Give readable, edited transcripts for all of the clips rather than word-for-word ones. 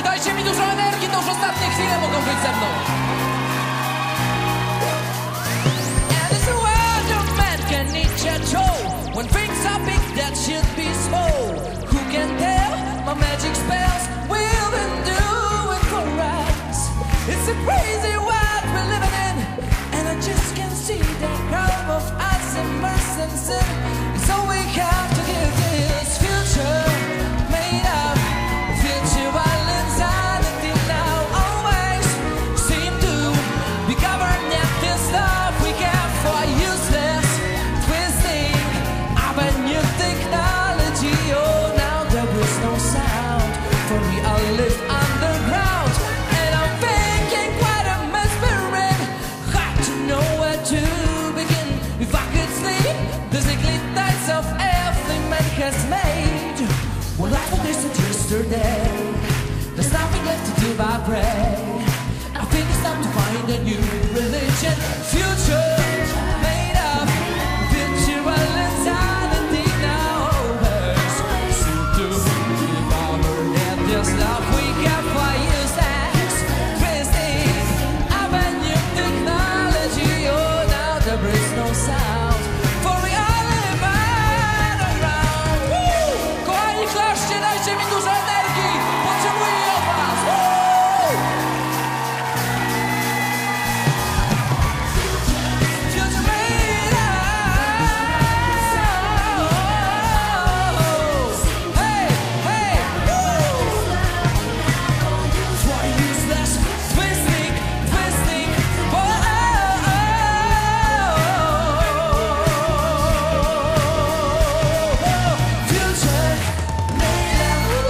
dajcie mi dużo energii, to już ostatnie chwile mogą być ze mną. And it's a world of man can eat your toe. When things are big that should be small. Who can tell my magic spells will endure for us? It's a crazy world we're living in, and I just can't see the crowd of us immersed in sin. It's all we have to give this future made up. Future while insanity now always seem to be governed at this love we care for useless twisting of a new technology. Oh, now there is no sound for me. I live underground, and I'm thinking quite a mess we're in. Hard to know where to begin. If I could sleep, physically nights of everything man has made. Well, life will listen yesterday. There's nothing left to do but pray. I think it's time to find a new religion. Future made up. Virtual insanity now always seem to be bothered at this love we get for useless twisting of a new technology. Oh, now there is no sound for we all live underground. Kochani, klaszcie, dajcie mi dużo energii. Potrzebuję od was. Future made up. Hey, hey, for useless twisting, twisting. Future made up.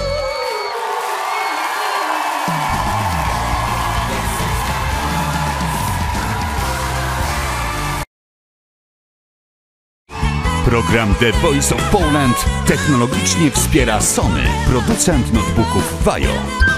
Program The Voice of Poland technologicznie wspiera Sony, producent notebooków Vajo.